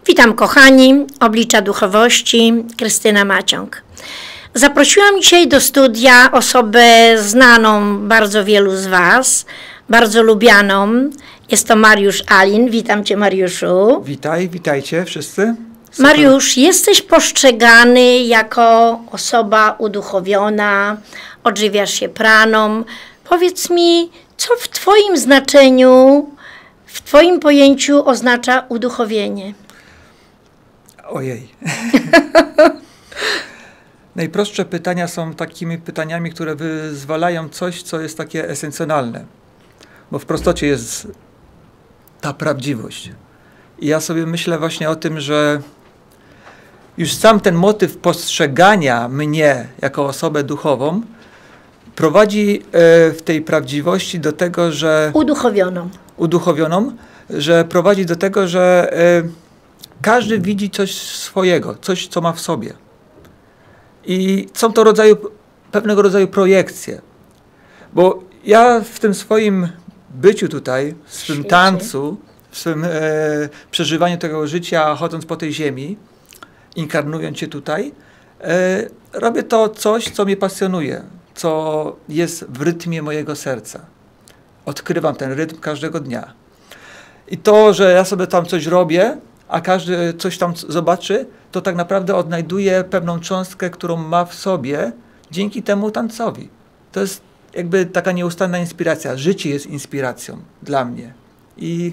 Witam kochani, Oblicza Duchowości, Krystyna Maciąg. Zaprosiłam dzisiaj do studia osobę znaną bardzo wielu z Was, bardzo lubianą. Jest to Mariusz Alin. Witam Cię, Mariuszu. Witajcie wszyscy. Super. Mariusz, jesteś postrzegany jako osoba uduchowiona, odżywiasz się praną. Powiedz mi, co w Twoim znaczeniu, w Twoim pojęciu oznacza uduchowienie? Ojej. Najprostsze pytania są takimi pytaniami, które wyzwalają coś, co jest takie esencjonalne. Bo w prostocie jest ta prawdziwość. I ja sobie myślę właśnie o tym, że już sam ten motyw postrzegania mnie jako osobę duchową prowadzi w tej prawdziwości do tego, że... Uduchowioną, że prowadzi do tego, że każdy widzi coś swojego, coś, co ma w sobie. I są to pewnego rodzaju projekcje. Bo ja w tym swoim byciu tutaj, w swym tańcu, w swym przeżywaniu tego życia, chodząc po tej ziemi, inkarnując się tutaj, robię to coś, co mnie pasjonuje, co jest w rytmie mojego serca. Odkrywam ten rytm każdego dnia. I to, że ja sobie tam coś robię, a każdy coś tam zobaczy, to tak naprawdę odnajduje pewną cząstkę, którą ma w sobie dzięki temu tańcowi. To jest jakby taka nieustanna inspiracja. Życie jest inspiracją dla mnie. I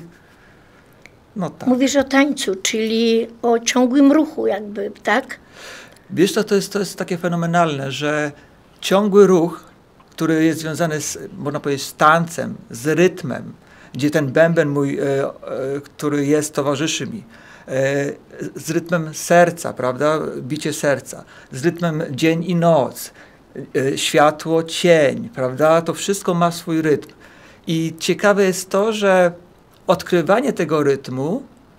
no tak. Mówisz o tańcu, czyli o ciągłym ruchu jakby, tak? Wiesz co, to jest takie fenomenalne, że ciągły ruch, który jest związany z, można powiedzieć, z tańcem, z rytmem, gdzie ten bęben mój, który jest, towarzyszy mi, z rytmem serca, prawda, bicie serca, z rytmem dzień i noc, światło, cień, prawda, to wszystko ma swój rytm. I ciekawe jest to, że odkrywanie tego rytmu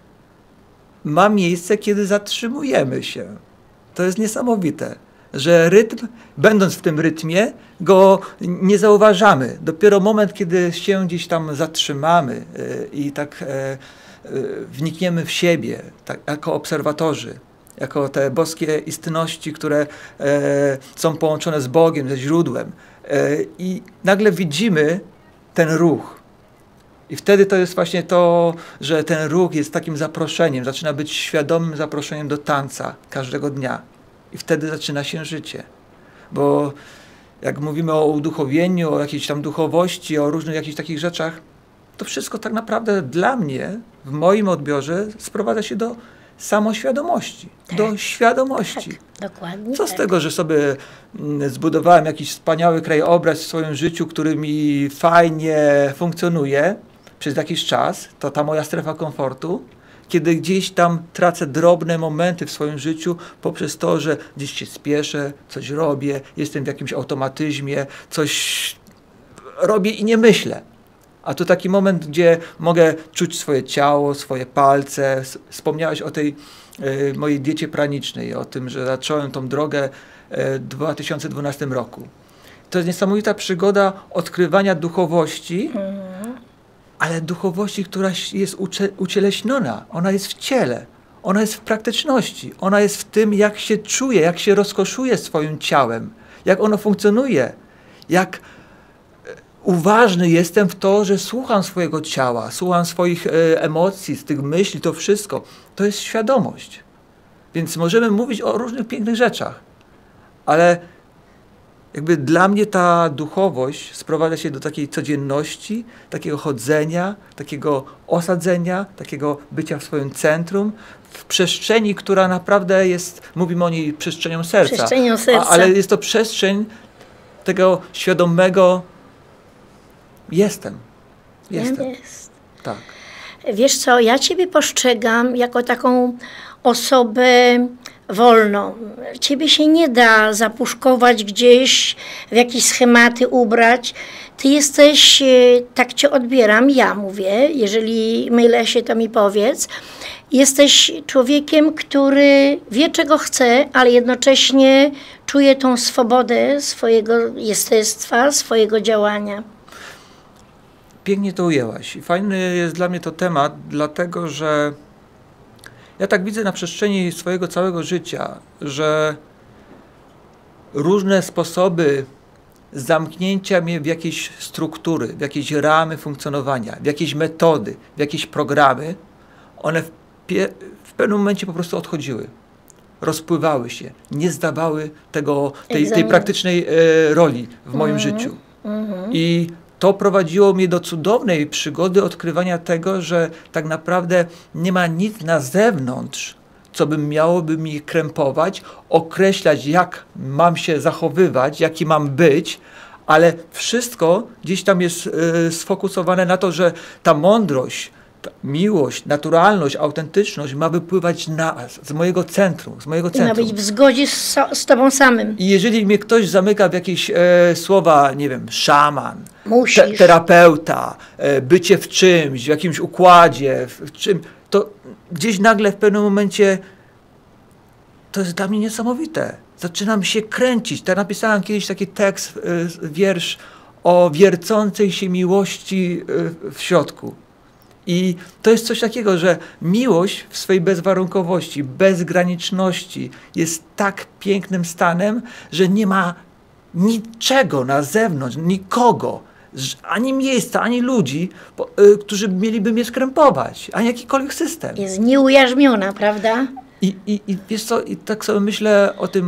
ma miejsce, kiedy zatrzymujemy się. To jest niesamowite, że rytm, będąc w tym rytmie, go nie zauważamy. Dopiero moment, kiedy się gdzieś tam zatrzymamy i tak wnikniemy w siebie, tak, jako obserwatorzy, jako te boskie istności, które są połączone z Bogiem, ze źródłem. I nagle widzimy ten ruch. I wtedy to jest właśnie to, że ten ruch jest takim zaproszeniem, zaczyna być świadomym zaproszeniem do tańca każdego dnia. I wtedy zaczyna się życie. Bo jak mówimy o uduchowieniu, o jakiejś tam duchowości, o różnych jakichś takich rzeczach, to wszystko tak naprawdę dla mnie, w moim odbiorze, sprowadza się do samoświadomości, do świadomości. Tak, dokładnie. Co z tego, że sobie zbudowałem jakiś wspaniały krajobraz w swoim życiu, który mi fajnie funkcjonuje przez jakiś czas, to ta moja strefa komfortu, kiedy gdzieś tam tracę drobne momenty w swoim życiu poprzez to, że gdzieś się spieszę, coś robię, jestem w jakimś automatyzmie, coś robię i nie myślę. A to taki moment, gdzie mogę czuć swoje ciało, swoje palce. Wspomniałeś o tej mojej diecie pranicznej, o tym, że zacząłem tą drogę w 2012 roku. To jest niesamowita przygoda odkrywania duchowości, ale duchowości, która jest ucieleśniona. Ona jest w ciele, ona jest w praktyczności, ona jest w tym, jak się czuje, jak się rozkoszuje swoim ciałem, jak ono funkcjonuje, jak uważny jestem w to, że słucham swojego ciała, słucham swoich emocji, z tych myśli, to wszystko. To jest świadomość. Więc możemy mówić o różnych pięknych rzeczach, ale jakby dla mnie ta duchowość sprowadza się do takiej codzienności, takiego chodzenia, takiego osadzenia, takiego bycia w swoim centrum, w przestrzeni, która naprawdę jest, mówimy o niej przestrzenią serca. Przestrzenią serca. Ale jest to przestrzeń tego świadomego jestem. Jest. Tak. Wiesz co, ja Ciebie postrzegam jako taką osobę wolną. Ciebie się nie da zapuszkować gdzieś, w jakieś schematy ubrać. Ty jesteś, tak Cię odbieram, ja mówię, jeżeli mylę się, to mi powiedz. Jesteś człowiekiem, który wie, czego chce, ale jednocześnie czuje tą swobodę swojego jestestwa, swojego działania. Pięknie to ujęłaś. I fajny jest dla mnie to temat, dlatego że Ja tak widzę na przestrzeni swojego całego życia, że różne sposoby zamknięcia mnie w jakieś struktury, w jakieś ramy funkcjonowania, w jakieś metody, w jakieś programy, one w pewnym momencie po prostu odchodziły. Rozpływały się, nie zdawały tej praktycznej roli w moim życiu. I to prowadziło mnie do cudownej przygody odkrywania tego, że tak naprawdę nie ma nic na zewnątrz, co by miałoby mi krępować, określać, jak mam się zachowywać, jaki mam być, ale wszystko gdzieś tam jest sfokusowane na to, że ta mądrość, ta miłość, naturalność, autentyczność ma wypływać z mojego centrum, I ma być w zgodzie z tobą samym. I jeżeli mnie ktoś zamyka w jakieś słowa, nie wiem, szaman, terapeuta, bycie w czymś, w jakimś układzie, w czym, to gdzieś nagle w pewnym momencie to jest dla mnie niesamowite. Zaczynam się kręcić. Napisałem kiedyś taki tekst, wiersz o wiercącej się miłości w środku. I to jest coś takiego, że miłość w swojej bezwarunkowości, bezgraniczności jest tak pięknym stanem, że nie ma niczego na zewnątrz, nikogo, ani miejsca, ani ludzi, którzy mieliby mnie skrępować, ani jakikolwiek system. Jest nieujarzmiona, prawda? I wiesz co, i tak sobie myślę o tym,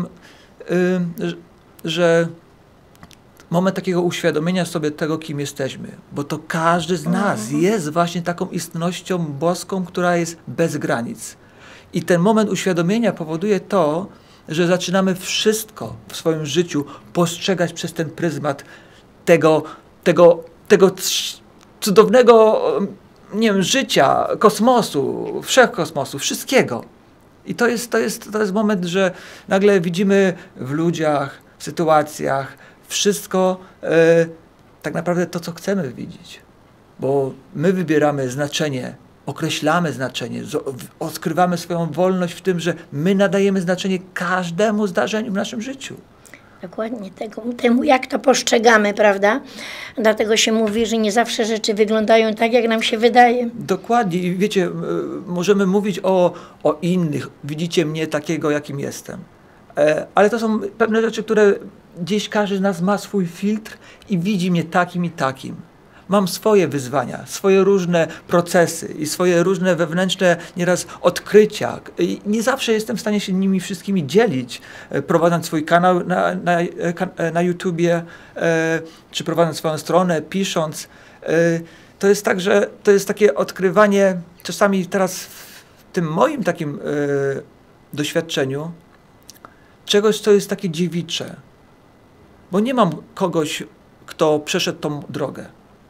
że moment takiego uświadomienia sobie tego, kim jesteśmy, bo to każdy z nas jest właśnie taką istnością boską, która jest bez granic. I ten moment uświadomienia powoduje to, że zaczynamy wszystko w swoim życiu postrzegać przez ten pryzmat tego cudownego, nie wiem, życia, kosmosu, wszechkosmosu, wszystkiego. I to jest moment, że nagle widzimy w ludziach, w sytuacjach wszystko tak naprawdę to, co chcemy widzieć. Bo my wybieramy znaczenie, określamy znaczenie, odkrywamy swoją wolność w tym, że my nadajemy znaczenie każdemu zdarzeniu w naszym życiu. Dokładnie, temu jak to postrzegamy, prawda? Dlatego się mówi, że nie zawsze rzeczy wyglądają tak, jak nam się wydaje. Dokładnie. I wiecie, możemy mówić o innych. Widzicie mnie takiego, jakim jestem. Ale to są pewne rzeczy, które gdzieś każdy z nas ma swój filtr i widzi mnie takim i takim. Mam swoje wyzwania, swoje różne procesy i swoje różne wewnętrzne nieraz odkrycia. I nie zawsze jestem w stanie się nimi wszystkimi dzielić, prowadząc swój kanał na YouTubie, czy prowadząc swoją stronę, pisząc. To jest tak, że to jest takie odkrywanie, czasami teraz w tym moim takim doświadczeniu, czegoś, co jest takie dziewicze. Bo nie mam kogoś, kto przeszedł tą drogę.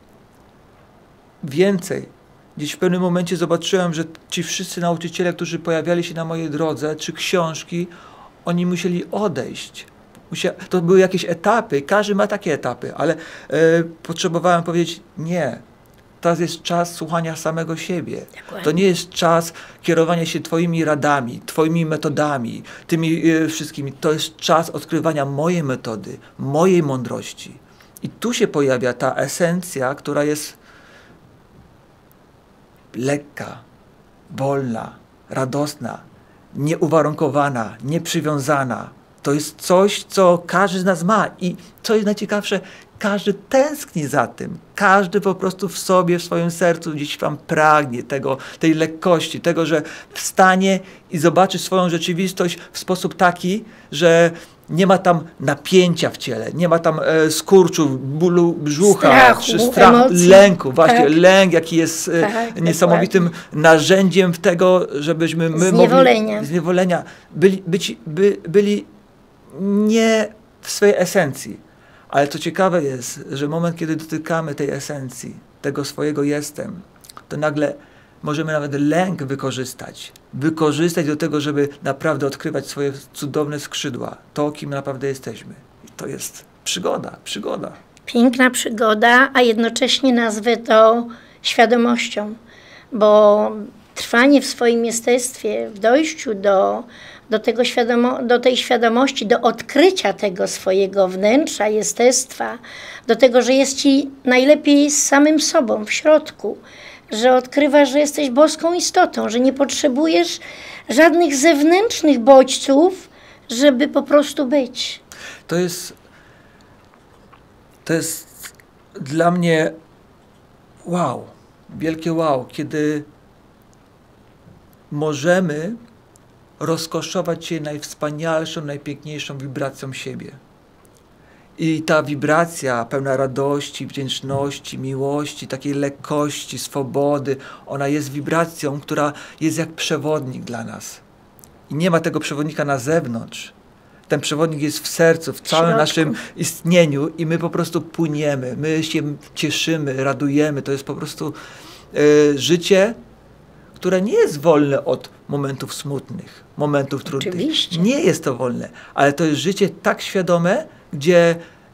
Więcej. Gdzieś w pewnym momencie zobaczyłem, że ci wszyscy nauczyciele, którzy pojawiali się na mojej drodze, czy książki, oni musieli odejść. To były jakieś etapy, każdy ma takie etapy, ale potrzebowałem powiedzieć nie. Teraz jest czas słuchania samego siebie. Dokładnie. To nie jest czas kierowania się twoimi radami, twoimi metodami, tymi wszystkimi. To jest czas odkrywania mojej metody, mojej mądrości. I tu się pojawia ta esencja, która jest lekka, wolna, radosna, nieuwarunkowana, nieprzywiązana. To jest coś, co każdy z nas ma i co jest najciekawsze, każdy tęskni za tym. Każdy po prostu w sobie, w swoim sercu gdzieś tam pragnie tej lekkości, tego, że wstanie i zobaczy swoją rzeczywistość w sposób taki, że nie ma tam napięcia w ciele, nie ma tam skurczu, bólu brzucha, strachu, lęku. Właśnie tak. Lęk, jaki jest niesamowitym narzędziem tego, żebyśmy my zniewolenia byli nie w swojej esencji. Ale co ciekawe jest, że moment, kiedy dotykamy tej esencji, tego swojego jestem, to nagle możemy nawet lęk wykorzystać. Wykorzystać do tego, żeby naprawdę odkrywać swoje cudowne skrzydła. To, kim naprawdę jesteśmy. I to jest przygoda. Piękna przygoda, a jednocześnie nazwę to świadomością. Bo trwanie w swoim jestestwie, w dojściu do tej świadomości, do odkrycia tego swojego wnętrza, jestestwa, do tego, że jest ci najlepiej z samym sobą w środku, że odkrywasz, że jesteś boską istotą, że nie potrzebujesz żadnych zewnętrznych bodźców, żeby po prostu być. To jest dla mnie wow, wielkie wow, kiedy możemy rozkoszować się najwspanialszą, najpiękniejszą wibracją siebie. I ta wibracja pełna radości, wdzięczności, miłości, takiej lekkości, swobody, ona jest wibracją, która jest jak przewodnik dla nas. I nie ma tego przewodnika na zewnątrz. Ten przewodnik jest w sercu, w całym naszym istnieniu i my po prostu płyniemy, my się cieszymy, radujemy. To jest po prostu życie, które nie jest wolne od momentów smutnych, momentów trudnych. Oczywiście. Nie jest to wolne, ale to jest życie tak świadome, gdzie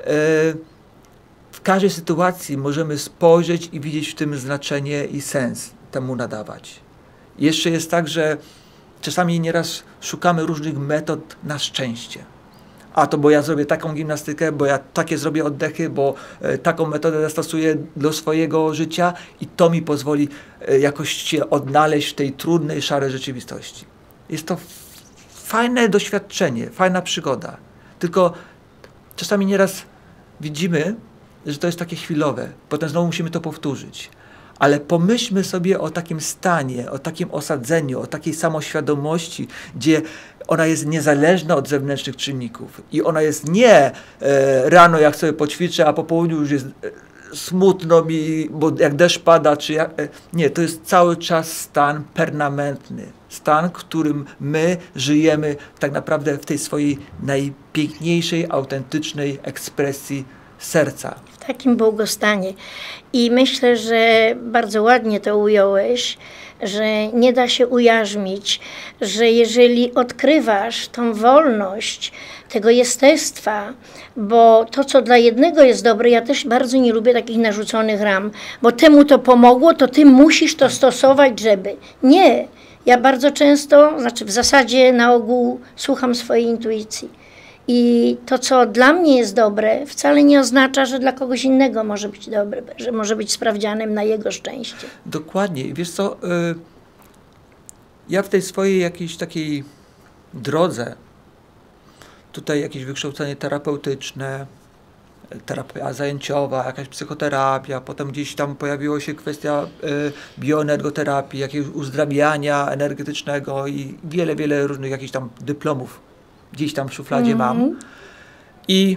w każdej sytuacji możemy spojrzeć i widzieć w tym znaczenie i sens temu nadawać. Jeszcze jest tak, że czasami nieraz szukamy różnych metod na szczęście. A to bo ja zrobię taką gimnastykę, bo ja takie zrobię oddechy, bo taką metodę zastosuję do swojego życia i to mi pozwoli jakoś się odnaleźć w tej trudnej, szarej rzeczywistości. Jest to fajne doświadczenie, fajna przygoda. Tylko czasami nieraz widzimy, że to jest takie chwilowe. Potem znowu musimy to powtórzyć. Ale pomyślmy sobie o takim stanie, o takim osadzeniu, o takiej samoświadomości, gdzie ona jest niezależna od zewnętrznych czynników. I ona jest nie rano, jak sobie poćwiczę, a po południu już jest smutno mi, bo jak deszcz pada, czy nie, to jest cały czas stan permanentny. Stan, którym my żyjemy tak naprawdę w tej swojej najpiękniejszej, autentycznej ekspresji serca. W takim błogostanie. I myślę, że bardzo ładnie to ująłeś, że nie da się ujarzmić, że jeżeli odkrywasz tą wolność tego jestestwa, bo to, co dla jednego jest dobre, ja też bardzo nie lubię takich narzuconych ram, bo temu to pomogło, to ty musisz to stosować, żeby. Nie. Ja bardzo często, znaczy w zasadzie na ogół słucham swojej intuicji. I to, co dla mnie jest dobre, wcale nie oznacza, że dla kogoś innego może być dobre, że może być sprawdzianem na jego szczęście. Dokładnie. I wiesz co, ja w tej swojej jakiejś takiej drodze, tutaj jakieś wykształcenie terapeutyczne, terapia zajęciowa, jakaś psychoterapia, potem gdzieś tam pojawiła się kwestia bioenergoterapii, jakiegoś uzdrawiania energetycznego i wiele, wiele różnych jakichś tam dyplomów gdzieś tam w szufladzie mam. I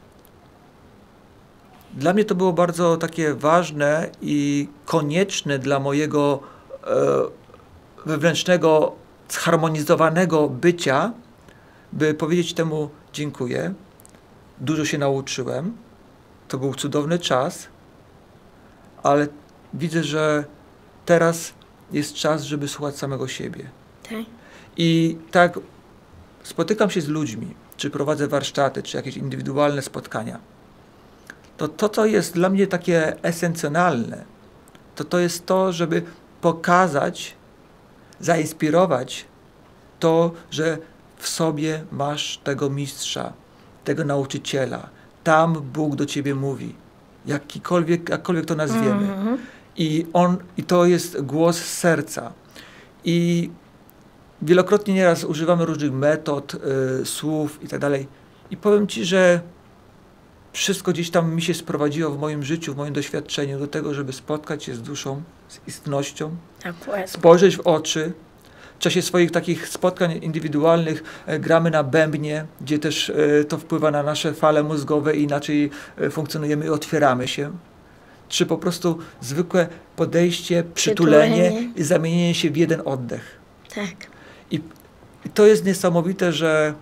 dla mnie to było bardzo takie ważne i konieczne dla mojego wewnętrznego, zharmonizowanego bycia, by powiedzieć temu dziękuję. Dużo się nauczyłem. To był cudowny czas, ale widzę, że teraz jest czas, żeby słuchać samego siebie. Tak. I tak spotykam się z ludźmi, czy prowadzę warsztaty, czy jakieś indywidualne spotkania. To co jest dla mnie takie esencjonalne, to jest to, żeby pokazać, zainspirować to, że w sobie masz tego mistrza, tego nauczyciela. Tam Bóg do ciebie mówi. Jakkolwiek to nazwiemy. I to jest głos z serca. I wielokrotnie nieraz używamy różnych metod, słów i tak dalej. I powiem ci, że wszystko gdzieś tam mi się sprowadziło w moim życiu, w moim doświadczeniu do tego, żeby spotkać się z duszą, z istnością, spojrzeć w oczy. W czasie swoich takich spotkań indywidualnych gramy na bębnie, gdzie też to wpływa na nasze fale mózgowe i inaczej funkcjonujemy i otwieramy się. Czy po prostu zwykłe podejście, przytulenie i zamienienie się w jeden oddech. Tak. I to jest niesamowite, że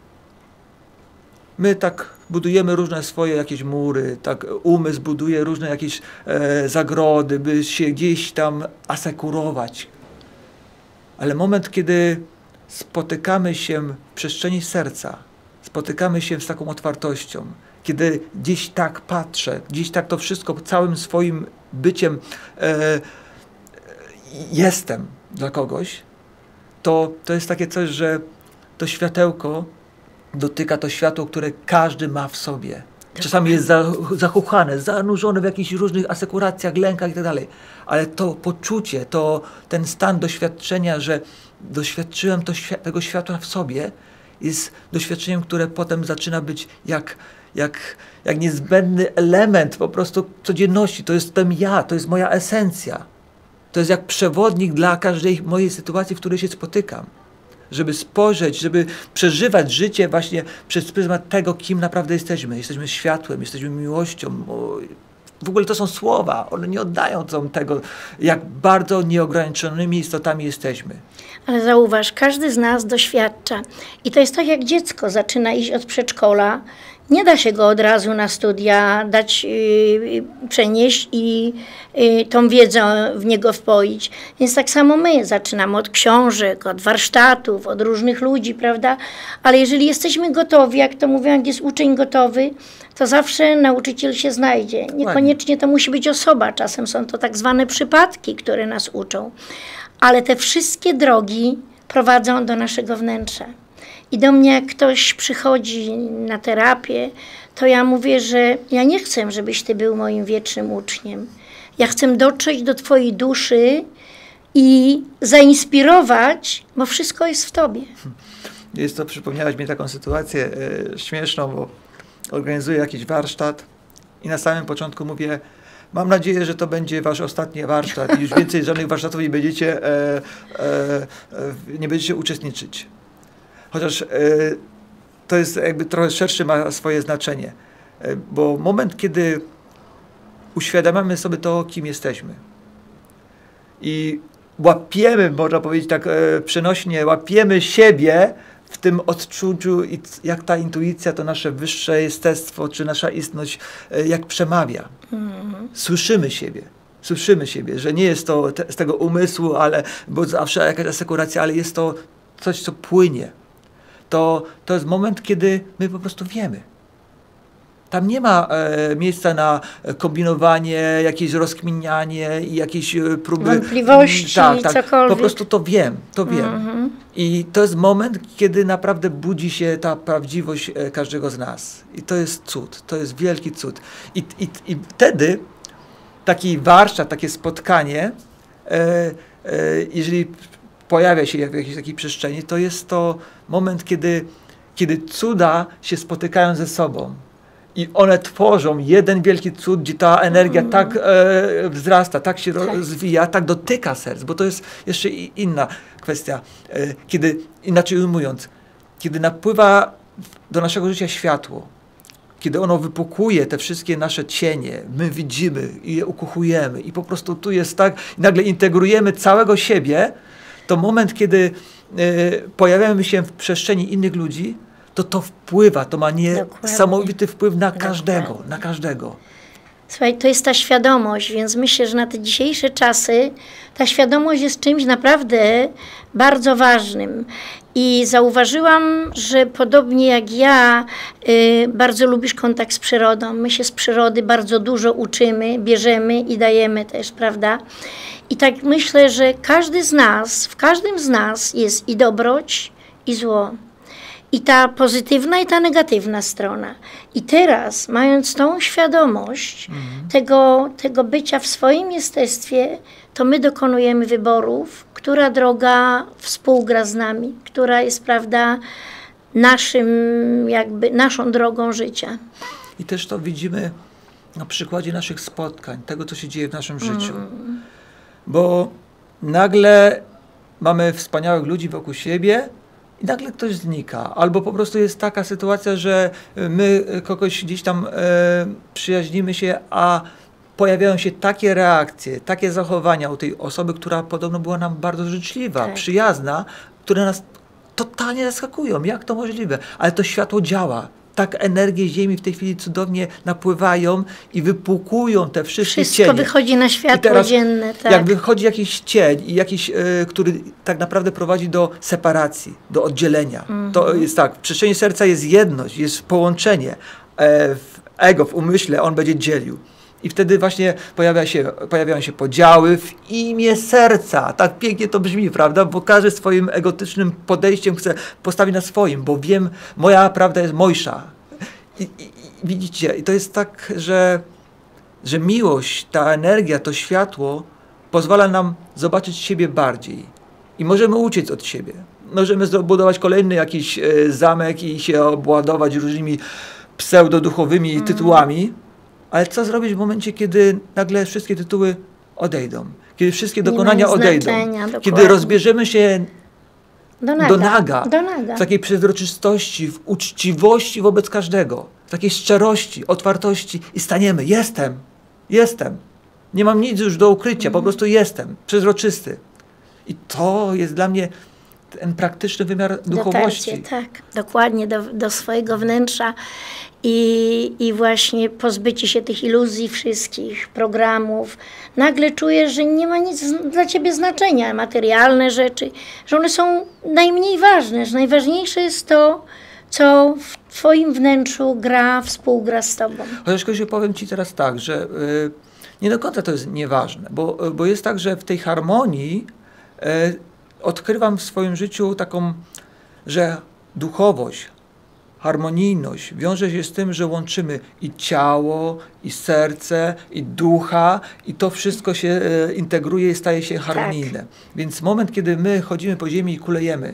my tak budujemy różne swoje jakieś mury, tak umysł buduje różne jakieś zagrody, by się gdzieś tam asekurować. Ale moment, kiedy spotykamy się w przestrzeni serca, spotykamy się z taką otwartością, kiedy gdzieś tak patrzę, gdzieś tak to wszystko całym swoim byciem jestem dla kogoś, to jest takie coś, że to światełko dotyka to światło, które każdy ma w sobie. Czasami jest zachuchane, zanurzone w jakichś różnych asekuracjach, lękach i tak dalej. Ale to poczucie, ten stan doświadczenia, że doświadczyłem tego światła w sobie, jest doświadczeniem, które potem zaczyna być jak niezbędny element po prostu codzienności. To jestem ja, to jest moja esencja. To jest jak przewodnik dla każdej mojej sytuacji, w której się spotykam. Żeby spojrzeć, żeby przeżywać życie właśnie przez pryzmat tego, kim naprawdę jesteśmy. Jesteśmy światłem, jesteśmy miłością. W ogóle to są słowa, one nie oddają tego, jak bardzo nieograniczonymi istotami jesteśmy. Ale zauważ, każdy z nas doświadcza. I to jest tak, jak dziecko zaczyna iść od przedszkola. Nie da się go od razu na studia przenieść i tą wiedzę w niego wpoić. Więc tak samo my zaczynamy od książek, od warsztatów, od różnych ludzi, prawda? Ale jeżeli jesteśmy gotowi, jak to mówią, jak jest uczeń gotowy, to zawsze nauczyciel się znajdzie. Niekoniecznie to musi być osoba. Czasem są to tak zwane przypadki, które nas uczą. Ale te wszystkie drogi prowadzą do naszego wnętrza. I do mnie, jak ktoś przychodzi na terapię, to ja mówię, że ja nie chcę, żebyś ty był moim wiecznym uczniem. Ja chcę dotrzeć do twojej duszy i zainspirować, bo wszystko jest w tobie. Przypomniałaś mi taką sytuację śmieszną, bo organizuję jakiś warsztat i na samym początku mówię, mam nadzieję, że to będzie wasz ostatni warsztat i już więcej żadnych warsztatów nie będziecie uczestniczyć. Chociaż to jest jakby trochę szersze, ma swoje znaczenie. Bo moment, kiedy uświadamiamy sobie to, kim jesteśmy i łapiemy, można powiedzieć tak przenośnie, łapiemy siebie w tym odczuciu i jak ta intuicja, to nasze wyższe jestestwo, czy nasza istność, jak przemawia. Słyszymy siebie, że nie jest to z tego umysłu, bo zawsze jakaś asekuracja, ale jest to coś, co płynie. To jest moment, kiedy my po prostu wiemy. Tam nie ma miejsca na kombinowanie, jakieś rozkminianie i jakieś próby... Wątpliwości, cokolwiek. Po prostu to wiem. I to jest moment, kiedy naprawdę budzi się ta prawdziwość każdego z nas. I to jest cud, to jest wielki cud. I wtedy taki warsztat, takie spotkanie, jeżeli pojawia się w jakiejś takiej przestrzeni, to jest to moment, kiedy cuda się spotykają ze sobą. I one tworzą jeden wielki cud, gdzie ta energia tak wzrasta, tak się rozwija, tak dotyka serc, bo to jest jeszcze inna kwestia. Kiedy, inaczej ujmując, kiedy napływa do naszego życia światło, kiedy ono wypukuje te wszystkie nasze cienie, my widzimy i je ukuchujemy i po prostu tu jest tak, i nagle integrujemy całego siebie, to moment, kiedy pojawiamy się w przestrzeni innych ludzi, to wpływa, to ma niesamowity wpływ na każdego. Słuchaj, to jest ta świadomość, więc myślę, że na te dzisiejsze czasy ta świadomość jest czymś naprawdę bardzo ważnym. I zauważyłam, że podobnie jak ja, bardzo lubisz kontakt z przyrodą. My się z przyrody bardzo dużo uczymy, bierzemy i dajemy też, prawda? I tak myślę, że w każdym z nas jest i dobroć, i zło. I ta pozytywna, i ta negatywna strona. I teraz, mając tą świadomość tego bycia w swoim jestestwie, to my dokonujemy wyborów, która droga współgra z nami, która jest, prawda, naszą drogą życia. I też to widzimy na przykładzie naszych spotkań, tego, co się dzieje w naszym życiu. Bo nagle mamy wspaniałych ludzi wokół siebie, i nagle ktoś znika. Albo po prostu jest taka sytuacja, że my kogoś gdzieś tam przyjaźnimy się, a pojawiają się takie reakcje, takie zachowania u tej osoby, która podobno była nam bardzo życzliwa, przyjazna, które nas totalnie zaskakują. Jak to możliwe? Ale to światło działa. Tak energie Ziemi w tej chwili cudownie napływają i wypłukują te wszystkie cienie. Wszystko wychodzi na światło dzienne. Tak. Jak wychodzi jakiś cień, który tak naprawdę prowadzi do separacji, do oddzielenia. To jest tak, w przestrzeni serca jest jedność, jest połączenie. W ego, w umyśle on będzie dzielił. I wtedy właśnie pojawiają się podziały w imię serca. Tak pięknie to brzmi, prawda? Bo każdy swoim egotycznym podejściem chce postawić na swoim, bo wiem, moja prawda jest mojsza. widzicie, i to jest tak, że miłość, ta energia, to światło pozwala nam zobaczyć siebie bardziej. I możemy uciec od siebie. Możemy zbudować kolejny jakiś zamek i się obładować różnymi pseudoduchowymi tytułami, ale co zrobić w momencie, kiedy nagle wszystkie tytuły odejdą? Kiedy wszystkie dokonania odejdą? Kiedy rozbierzemy się do naga, w takiej przezroczystości, w uczciwości wobec każdego, w takiej szczerości, otwartości i staniemy. Jestem. Nie mam nic już do ukrycia, po prostu jestem. Przezroczysty. I to jest dla mnie ten praktyczny wymiar duchowości. Dotarcie, tak, dokładnie do swojego wnętrza i właśnie pozbycie się tych iluzji wszystkich, programów. Nagle czujesz, że nie ma nic dla ciebie znaczenia, materialne rzeczy, że one są najmniej ważne, że najważniejsze jest to, co w twoim wnętrzu współgra z tobą. Chociaż Koziu, powiem ci teraz tak, że nie do końca to jest nieważne, bo jest tak, że w tej harmonii odkrywam w swoim życiu taką, że duchowość, harmonijność wiąże się z tym, że łączymy i ciało, i serce, i ducha, i to wszystko się integruje i staje się harmonijne. Tak. Więc moment, kiedy my chodzimy po ziemi i kulejemy,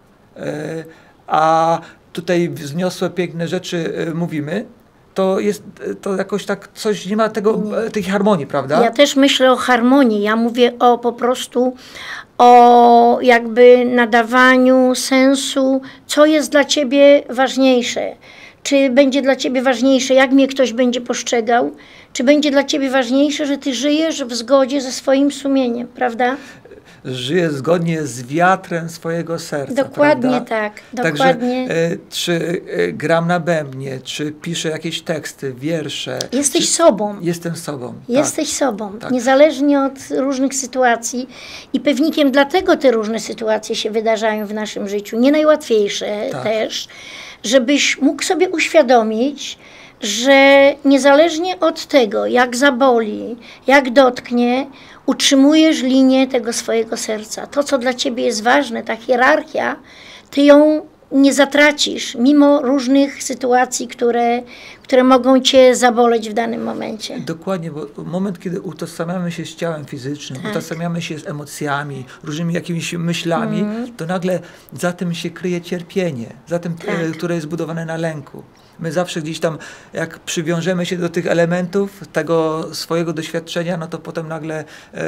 a tutaj wzniosłe, piękne rzeczy mówimy, to jakoś tak coś, nie ma tej harmonii, prawda? Ja też myślę o harmonii. Ja mówię po prostu o jakby nadawaniu sensu, co jest dla ciebie ważniejsze. Czy będzie dla ciebie ważniejsze, jak mnie ktoś będzie postrzegał, czy będzie dla ciebie ważniejsze, że ty żyjesz w zgodzie ze swoim sumieniem, prawda? Żyję zgodnie z wiatrem swojego serca. Dokładnie, prawda? Tak. Dokładnie. Także, czy gram na bębnie, czy piszę jakieś teksty, wiersze. Jesteś sobą. Jestem sobą. Jesteś sobą. Tak. Niezależnie od różnych sytuacji. I pewnikiem dlatego te różne sytuacje się wydarzają w naszym życiu. Nie najłatwiejsze też. Żebyś mógł sobie uświadomić, że niezależnie od tego, jak zaboli, jak dotknie, utrzymujesz linię tego swojego serca. To, co dla ciebie jest ważne, ta hierarchia, ty ją nie zatracisz, mimo różnych sytuacji, które mogą cię zaboleć w danym momencie. Dokładnie, bo moment, kiedy utożsamiamy się z ciałem fizycznym, utożsamiamy się z emocjami, różnymi jakimiś myślami, to nagle za tym się kryje cierpienie, za tym, które jest zbudowane na lęku. My zawsze gdzieś tam, jak przywiążemy się do tych elementów, tego swojego doświadczenia, no to potem nagle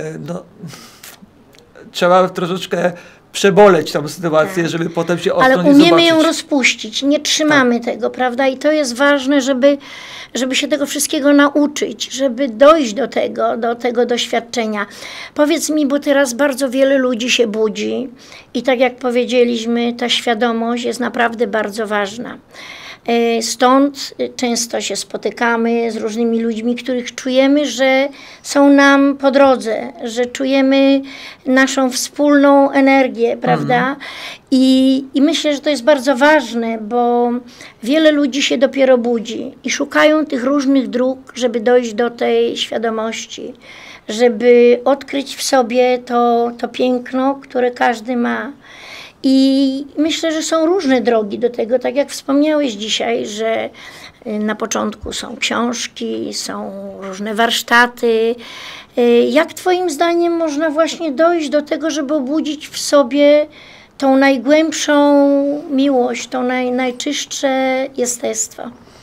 trzeba troszeczkę przeboleć tą sytuację, żeby potem się ostro nie zobaczyć. Ale umiemy ją rozpuścić, nie trzymamy tego, prawda? I to jest ważne, żeby się tego wszystkiego nauczyć, żeby dojść do tego doświadczenia. Powiedz mi, bo teraz bardzo wiele ludzi się budzi i tak jak powiedzieliśmy, ta świadomość jest naprawdę bardzo ważna. Stąd często się spotykamy z różnymi ludźmi, których czujemy, że są nam po drodze, że czujemy naszą wspólną energię, prawda? I myślę, że to jest bardzo ważne, bo wiele ludzi się dopiero budzi i szukają tych różnych dróg, żeby dojść do tej świadomości, żeby odkryć w sobie to piękno, które każdy ma. I myślę, że są różne drogi do tego, tak jak wspomniałeś dzisiaj, że na początku są książki, są różne warsztaty. Jak twoim zdaniem można właśnie dojść do tego, żeby obudzić w sobie tą najgłębszą miłość, to najczystsze jestestwo?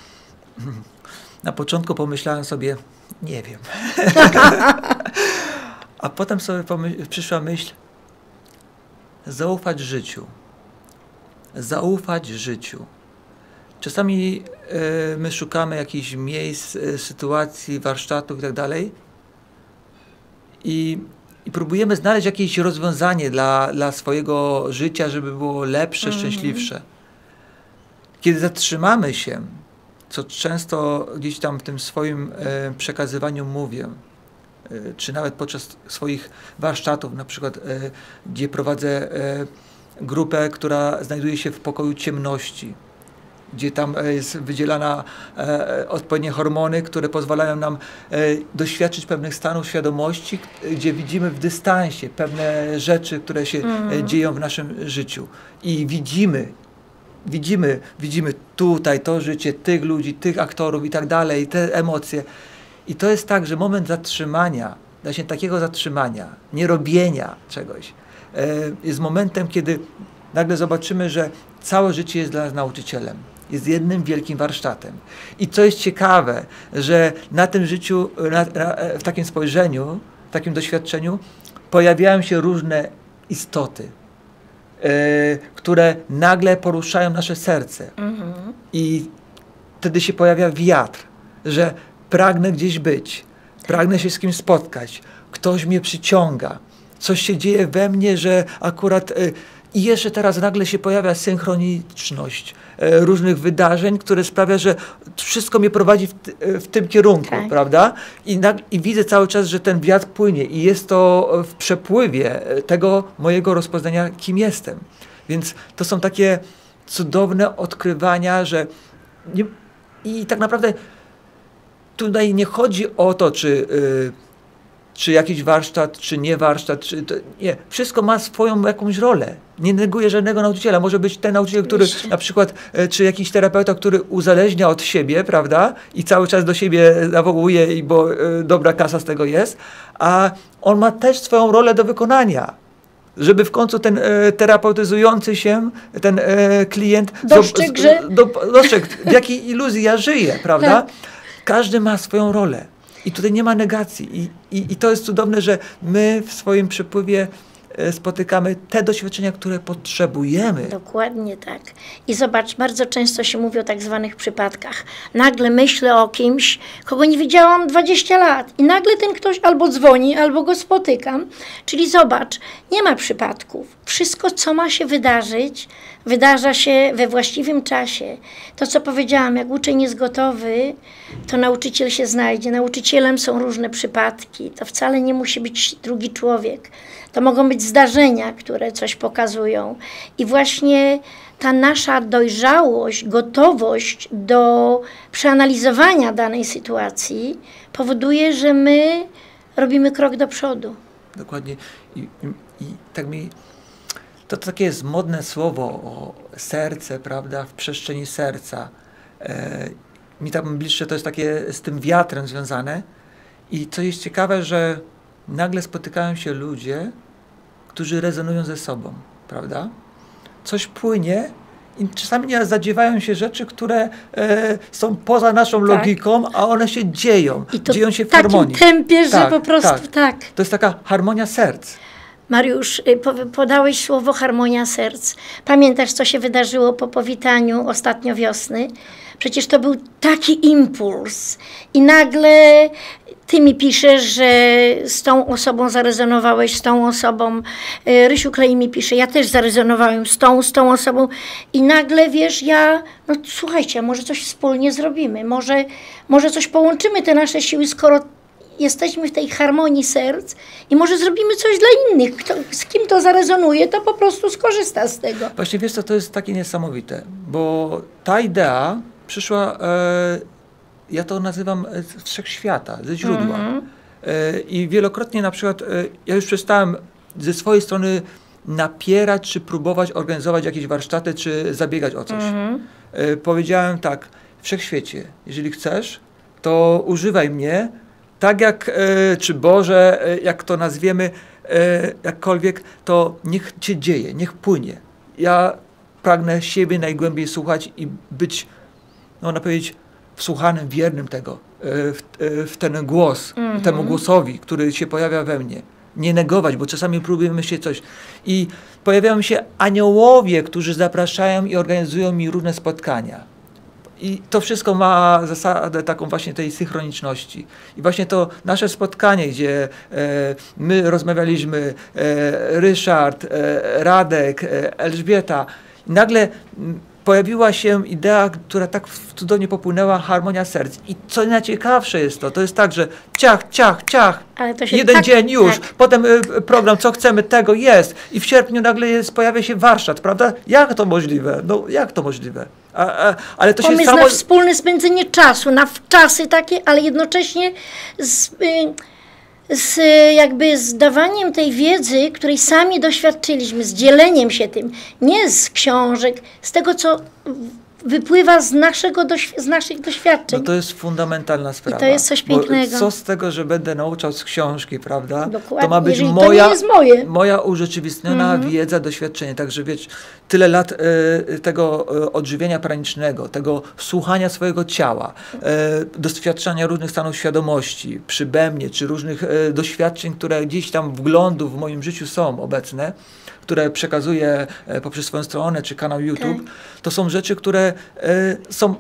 Na początku pomyślałem sobie, nie wiem. A potem sobie przyszła myśl, zaufać życiu. Zaufać życiu. Czasami my szukamy jakichś miejsc, sytuacji, warsztatów i tak dalej i próbujemy znaleźć jakieś rozwiązanie dla swojego życia, żeby było lepsze, szczęśliwsze. Kiedy zatrzymamy się, co często gdzieś tam w tym swoim przekazywaniu mówię, czy nawet podczas swoich warsztatów, na przykład, gdzie prowadzę grupę, która znajduje się w pokoju ciemności, gdzie tam jest wydzielana odpowiednie hormony, które pozwalają nam doświadczyć pewnych stanów świadomości, gdzie widzimy w dystansie pewne rzeczy, które się dzieją w naszym życiu. I widzimy widzimy tutaj to życie tych ludzi, tych aktorów i tak dalej, te emocje. I to jest tak, że moment zatrzymania, właśnie takiego zatrzymania, nie robienia czegoś, jest momentem, kiedy nagle zobaczymy, że całe życie jest dla nas nauczycielem. Jest jednym wielkim warsztatem. I co jest ciekawe, że na tym życiu, w takim spojrzeniu, w takim doświadczeniu pojawiają się różne istoty, które nagle poruszają nasze serce. I wtedy się pojawia wiatr, że pragnę gdzieś być, pragnę się z kimś spotkać, ktoś mnie przyciąga, coś się dzieje we mnie, że akurat... I jeszcze teraz nagle się pojawia synchroniczność różnych wydarzeń, które sprawia, że wszystko mnie prowadzi w tym kierunku, tak, prawda? I widzę cały czas, że ten wiatr płynie i jest to w przepływie tego mojego rozpoznania, kim jestem. Więc to są takie cudowne odkrywania, że i tak naprawdę tutaj nie chodzi o to, czy jakiś warsztat, czy nie warsztat, nie. Wszystko ma swoją jakąś rolę. Nie neguję żadnego nauczyciela. Może być ten nauczyciel, który na przykład, czy jakiś terapeuta, który uzależnia od siebie, prawda? I cały czas do siebie nawołuje, bo dobra kasa z tego jest. A on ma też swoją rolę do wykonania. Żeby w końcu ten terapeutyzujący się, ten klient dostrzegł, w jakiej iluzji ja żyję, prawda? Każdy ma swoją rolę. I tutaj nie ma negacji. I to jest cudowne, że my w swoim przepływie spotykamy te doświadczenia, które potrzebujemy. Dokładnie tak. I zobacz, bardzo często się mówi o tak zwanych przypadkach. Nagle myślę o kimś, kogo nie widziałam 20 lat i nagle ten ktoś albo dzwoni, albo go spotykam. Czyli zobacz, nie ma przypadków. Wszystko, co ma się wydarzyć, wydarza się we właściwym czasie. To, co powiedziałam, jak uczeń jest gotowy, to nauczyciel się znajdzie. Nauczycielem są różne przypadki. To wcale nie musi być drugi człowiek. To mogą być zdarzenia, które coś pokazują. I właśnie ta nasza dojrzałość, gotowość do przeanalizowania danej sytuacji powoduje, że my robimy krok do przodu. Dokładnie. I tak to takie jest modne słowo o serce, prawda, w przestrzeni serca. Mi tam bliższe to jest takie z tym wiatrem związane. I co jest ciekawe, że nagle spotykają się ludzie, którzy rezonują ze sobą, prawda? Coś płynie i czasami nie zadziewają się rzeczy, które są poza naszą logiką, a one się dzieją. I to dzieją się w takim harmonii. tempie, że po prostu tak. To jest taka harmonia serc. Mariusz, podałeś słowo harmonia serc. Pamiętasz, co się wydarzyło po powitaniu ostatnio wiosny? Przecież to był taki impuls. I nagle ty mi piszesz, że z tą osobą zarezonowałeś, z tą osobą. Rysiu Klej mi pisze, ja też zarezonowałem z tą osobą. I nagle, wiesz, no słuchajcie, może coś wspólnie zrobimy. Może coś połączymy te nasze siły, skoro jesteśmy w tej harmonii serc i może zrobimy coś dla innych. Z kim to zarezonuje, to po prostu skorzysta z tego. Właśnie wiesz co, to jest takie niesamowite, bo ta idea przyszła, ja to nazywam z wszechświata, ze źródła. I wielokrotnie na przykład, ja już przestałem ze swojej strony napierać, czy próbować organizować jakieś warsztaty, czy zabiegać o coś. Powiedziałem tak, wszechświecie, jeżeli chcesz, to używaj mnie, tak jak, czy Boże, jak to nazwiemy, jakkolwiek, to niech się dzieje, niech płynie. Ja pragnę siebie najgłębiej słuchać i być, można powiedzieć, wsłuchanym, wiernym tego, w ten głos, temu głosowi, który się pojawia we mnie. Nie negować, bo czasami próbujemy myśleć coś. I pojawiają się aniołowie, którzy zapraszają i organizują mi różne spotkania. I to wszystko ma zasadę taką właśnie tej synchroniczności. I właśnie to nasze spotkanie, gdzie my rozmawialiśmy, Ryszard, Radek, Elżbieta, nagle pojawiła się idea, która tak cudownie popłynęła, harmonia serc. I co najciekawsze jest to jest tak, że ciach, ale to się jeden dzień już, potem program, co chcemy, tego jest. I w sierpniu nagle pojawia się warsztat, prawda? Jak to możliwe? No, jak to możliwe? Ale to pomysł się na wspólne spędzenie czasu, na wczasy takie, ale jednocześnie z jakby z dawaniem tej wiedzy, której sami doświadczyliśmy, z dzieleniem się tym, nie z książek, z tego, co wypływa z naszych doświadczeń. No to jest fundamentalna sprawa. I to jest coś pięknego. Bo co z tego, że będę nauczał z książki, prawda? Dokładnie. To ma być Jeżeli to nie jest moja urzeczywistniona wiedza, doświadczenie. Także wiesz, tyle lat tego odżywienia pranicznego, tego słuchania swojego ciała, doświadczania różnych stanów świadomości, przybębnie, czy różnych doświadczeń, które gdzieś tam wglądów w moim życiu są obecne, które przekazuję poprzez swoją stronę czy kanał YouTube, to są rzeczy, które są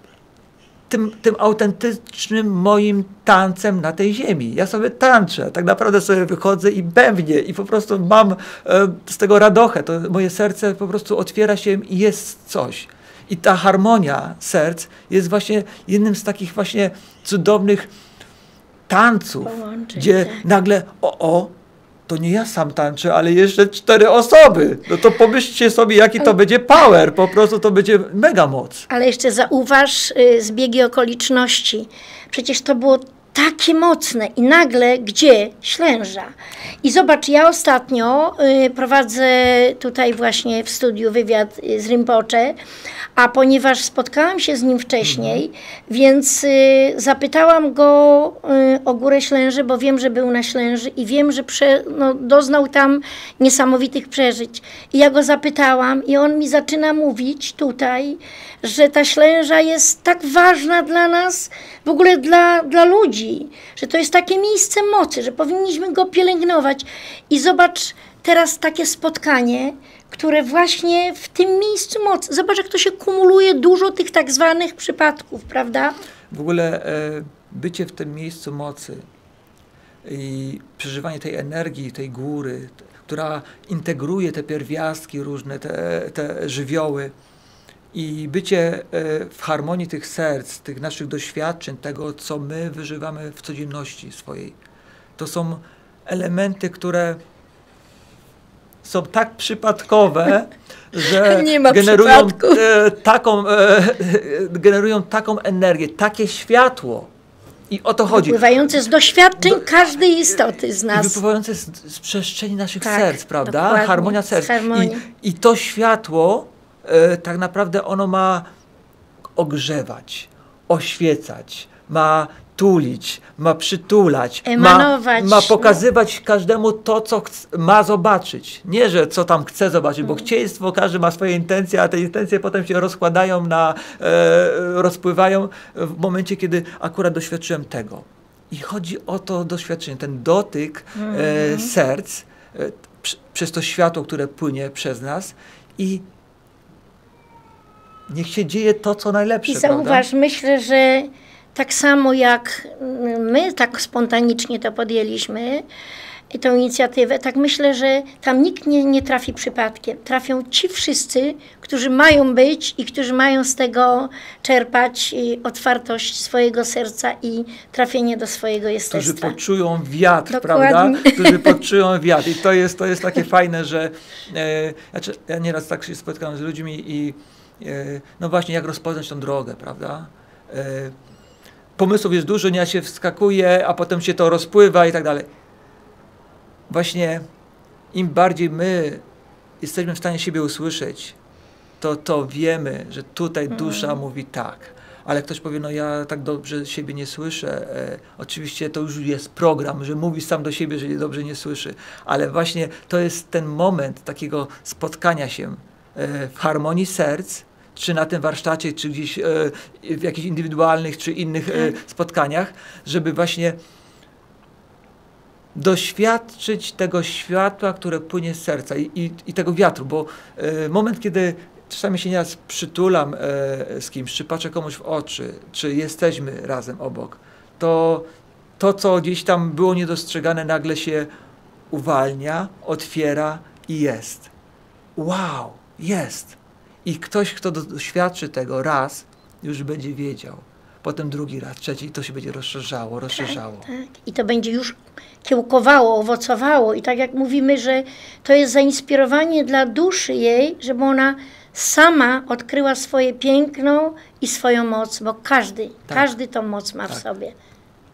tym autentycznym moim tancem na tej ziemi. Ja sobie tańczę, tak naprawdę sobie wychodzę i bębnię i po prostu mam z tego radochę. To moje serce po prostu otwiera się i jest coś. I ta harmonia serc jest właśnie jednym z takich właśnie cudownych tanców, gdzie nagle to nie ja sam tańczę, ale jeszcze 4 osoby. No to pomyślcie sobie, jaki to będzie power. Po prostu to będzie mega moc. Ale jeszcze zauważ zbiegi okoliczności. Przecież to było takie mocne i nagle gdzie? Ślęża. I zobacz, ja ostatnio prowadzę tutaj właśnie w studiu wywiad z Rinpoche, a ponieważ spotkałam się z nim wcześniej, więc zapytałam go o Górę Ślęży, bo wiem, że był na Ślęży i wiem, że doznał tam niesamowitych przeżyć. I ja go zapytałam i on mi zaczyna mówić tutaj, że ta Ślęża jest tak ważna dla nas, w ogóle dla ludzi, że to jest takie miejsce mocy, że powinniśmy go pielęgnować. I zobacz teraz takie spotkanie, które właśnie w tym miejscu mocy, zobacz, jak to się kumuluje dużo tych tak zwanych przypadków, prawda? W ogóle bycie w tym miejscu mocy i przeżywanie tej energii, tej góry, która integruje te pierwiastki różne, te żywioły, i bycie w harmonii tych serc, tych naszych doświadczeń, tego, co my wyżywamy w codzienności swojej. To są elementy, które są tak przypadkowe, że generują taką energię, takie światło. I o to chodzi. Wypływające z doświadczeń każdej istoty z nas. I wypływające z przestrzeni naszych serc, prawda? Harmonia serc. I to światło tak naprawdę ono ma ogrzewać, oświecać, ma tulić, ma przytulać, emanować, ma pokazywać każdemu to, co ma zobaczyć. Nie, że co tam chce zobaczyć, bo chcieństwo, każdy ma swoje intencje, a te intencje potem się rozkładają, rozpływają w momencie, kiedy akurat doświadczyłem tego. I chodzi o to doświadczenie, ten dotyk serc przez to światło, które płynie przez nas i niech się dzieje to, co najlepsze. I zauważ, prawda? Myślę, że tak samo jak my tak spontanicznie to podjęliśmy, tę inicjatywę, tak myślę, że tam nikt nie trafi przypadkiem. Trafią ci wszyscy, którzy mają być i którzy mają z tego czerpać otwartość swojego serca i trafienie do swojego jestestwa. Którzy poczują wiatr, prawda? Którzy poczują wiatr. I to jest takie fajne, że ja nieraz tak się spotykam z ludźmi i no właśnie, jak rozpoznać tą drogę, prawda? Pomysłów jest dużo, nie się wskakuje, a potem się to rozpływa i tak dalej. Właśnie im bardziej my jesteśmy w stanie siebie usłyszeć, to wiemy, że tutaj dusza mówi tak. Ale ktoś powie, no ja tak dobrze siebie nie słyszę. Oczywiście to już jest program, że mówi sam do siebie, że dobrze nie słyszy. Ale właśnie to jest ten moment takiego spotkania się w harmonii serc, czy na tym warsztacie, czy gdzieś w jakichś indywidualnych, czy innych spotkaniach, żeby właśnie doświadczyć tego światła, które płynie z serca i tego wiatru, bo moment, kiedy czasami się nieraz przytulam z kimś, czy patrzę komuś w oczy, czy jesteśmy razem obok, to, co gdzieś tam było niedostrzegane, nagle się uwalnia, otwiera i jest. Wow, jest. I ktoś, kto doświadczy tego raz, już będzie wiedział. Potem drugi raz, trzeci, i to się będzie rozszerzało. Tak. I to będzie już kiełkowało, owocowało. I tak jak mówimy, że to jest zainspirowanie dla duszy jej, żeby ona sama odkryła swoje piękno i swoją moc, bo każdy tą moc ma w sobie.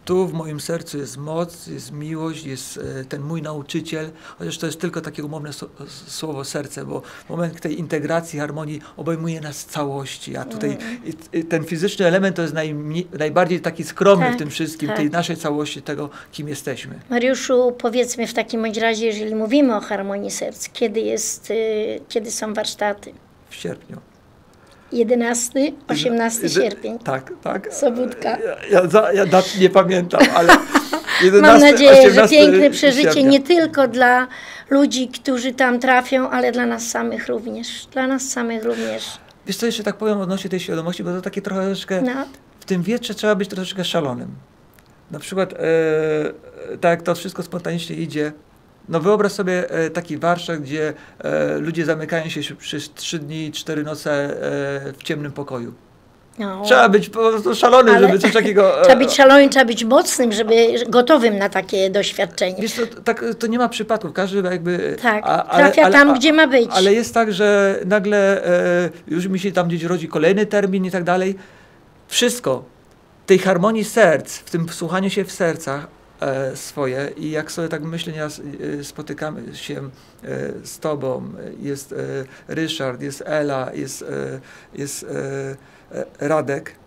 tu w moim sercu jest moc, jest miłość, jest ten mój nauczyciel, chociaż to jest tylko takie umowne słowo serce, bo moment tej integracji, harmonii obejmuje nas w całości, a tutaj ten fizyczny element to jest najbardziej taki skromny w tym wszystkim, tej naszej całości, tego, kim jesteśmy. Mariuszu, powiedzmy w takim bądź razie, jeżeli mówimy o harmonii serc, kiedy są warsztaty? W sierpniu. 11, 18 sierpień. Tak. Sobótka. Ja dat nie pamiętam, ale 11, Mam nadzieję, że 18 piękne przeżycie sierpnia. nie tylko dla ludzi, którzy tam trafią, ale dla nas samych również. Dla nas samych również. Wiesz co, jeszcze tak powiem odnośnie tej świadomości, bo to takie troszeczkę, No. w tym wietrze trzeba być troszeczkę szalonym. Na przykład, tak jak to wszystko spontanicznie idzie, no wyobraź sobie taki warsztat, gdzie ludzie zamykają się przez 3 dni i 4 noce w ciemnym pokoju. No. Trzeba być po prostu szalonym, żeby coś takiego... Trzeba być szalonym, trzeba być mocnym, gotowym na takie doświadczenie. Wiesz, to nie ma przypadków, każdy jakby... Tak, trafia tam, gdzie ma być. Ale jest tak, że nagle już mi się tam gdzieś rodzi kolejny termin i tak dalej. Wszystko, tej harmonii serc, w tym wsłuchaniu się w sercach swoje i jak sobie tak myślę, nieraz spotykamy się z tobą, jest Ryszard, jest Ela, jest Radek.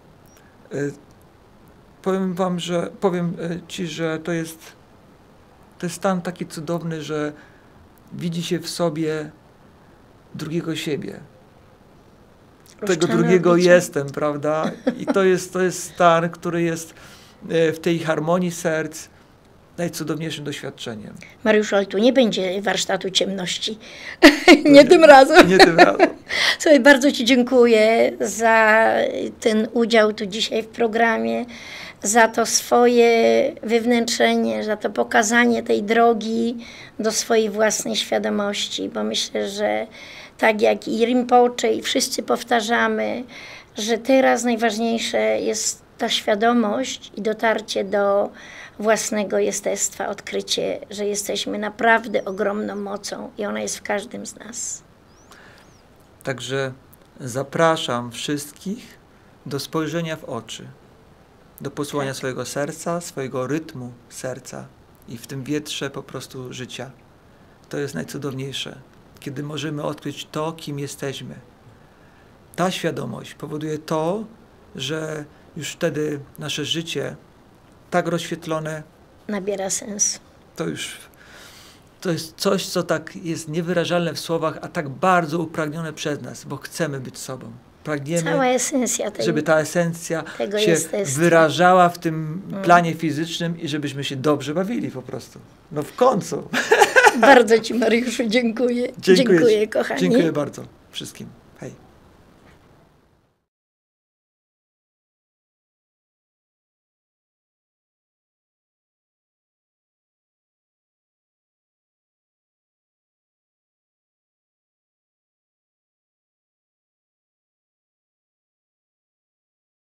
Powiem ci, że to jest stan taki cudowny, że widzi się w sobie drugiego siebie. Tego drugiego jestem, prawda? I to jest stan, który jest w tej harmonii serc najcudowniejszym doświadczeniem. Mariuszu, ale tu nie będzie warsztatu ciemności. Nie tym razem. Nie tym razem. Słuchaj, bardzo ci dziękuję za ten udział tu dzisiaj w programie, za to swoje wywnętrzenie, za to pokazanie tej drogi do swojej własnej świadomości, bo myślę, że tak jak i Rinpoche i wszyscy powtarzamy, że teraz najważniejsze jest ta świadomość i dotarcie do własnego jestestwa, odkrycie, że jesteśmy naprawdę ogromną mocą i ona jest w każdym z nas. Także zapraszam wszystkich do spojrzenia w oczy, do posłuchania swojego serca, swojego rytmu serca i w tym wietrze po prostu życia. To jest najcudowniejsze, kiedy możemy odkryć to, kim jesteśmy. Ta świadomość powoduje to, że już wtedy nasze życie tak rozświetlone nabiera sensu. To jest coś, co tak jest niewyrażalne w słowach, a tak bardzo upragnione przez nas, bo chcemy być sobą. Pragniemy, cała esencja żeby ta esencja się jestestwa wyrażała w tym planie fizycznym i żebyśmy się dobrze bawili po prostu. No w końcu. Bardzo ci, Mariuszu, dziękuję. Dziękuję, kochani. Dziękuję bardzo wszystkim. Hej.